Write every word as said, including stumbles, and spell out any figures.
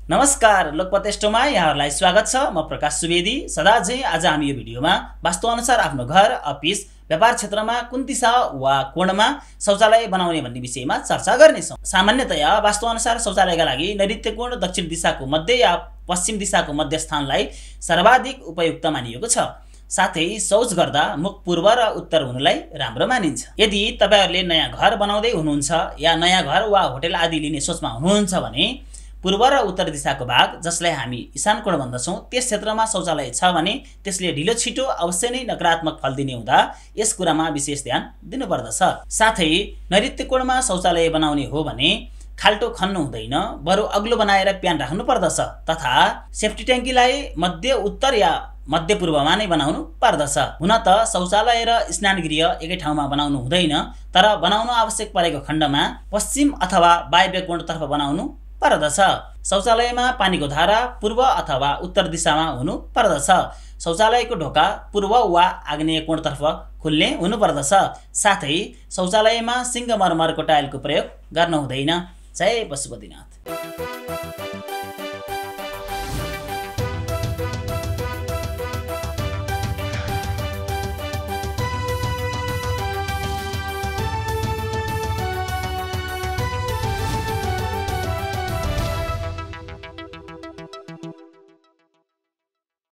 नमस्कार, लोकपतेष्टोमा यहाँहरूलाई स्वागत छ। म प्रकाश सुवेदी। सदा झैं आज हामी यो भिडियोमा वास्तुअनुसार आफ्नो घर, अफिस, व्यापार क्षेत्रमा कुन दिशा वा कोणमा शौचालय बनाउने भन्ने विषयमा चर्चा गर्नेछौँ। सामान्यतया वास्तुअनुसार शौचालयका लागि नैऋत्य कोण दक्षिण दिशाको मध्य या पश्चिम दिशाको मध्य स्थानलाई सर्वाधिक उपयुक्त मानिएको छ। साथै शौच गर्दा मुख पूर्व र उत्तर हुनुलाई राम्रो मानिन्छ। यदि तपाईहरुले नयाँ घर बनाउँदै हुनुहुन्छ या नयाँ घर वा होटल आदि लिने सोचमा हुनुहुन्छ भने पूर्व र उत्तर दिशाको भाग, जसलाई हामी ईशान कोण भन्दछौं, त्यस क्षेत्रमा शौचालय छ भने त्यसले ढिलो छिटो अवश्य नै नकारात्मक फल दिने हुँदा यस कुरामा विशेष ध्यान दिनुपर्दछ। साथै नैऋत्य कोणमा शौचालय बनाउने हो भने खाल्टो खन्नु हुँदैन, बरु अग्लो बनाएर प्यान राख्नु पर्दछ तथा सेफ्टी ट्याङ्कीलाई मध्य उत्तर या मध्य पूर्वमा नै बनाउनु पर्दछ। हुन त शौचालय र स्नानगृह एकै ठाउँमा बनाउनु हुँदैन, तर बनाउन आवश्यक परेको खण्डमा पश्चिम अथवा वायव्य कोणतर्फ बनाउनु पर्दछ। शौचालयमा पानीको धारा पूर्व अथवा उत्तर दिशामा हुनु पर्दछ। शौचालयको ढोका पूर्व वा आग्नेय कोणतर्फ खुल्ने हुनु पर्दछ। साथै शौचालयमा सिंगमरमरको टाइलको प्रयोग गर्न हुँदैन। जय पशुपतिनाथ।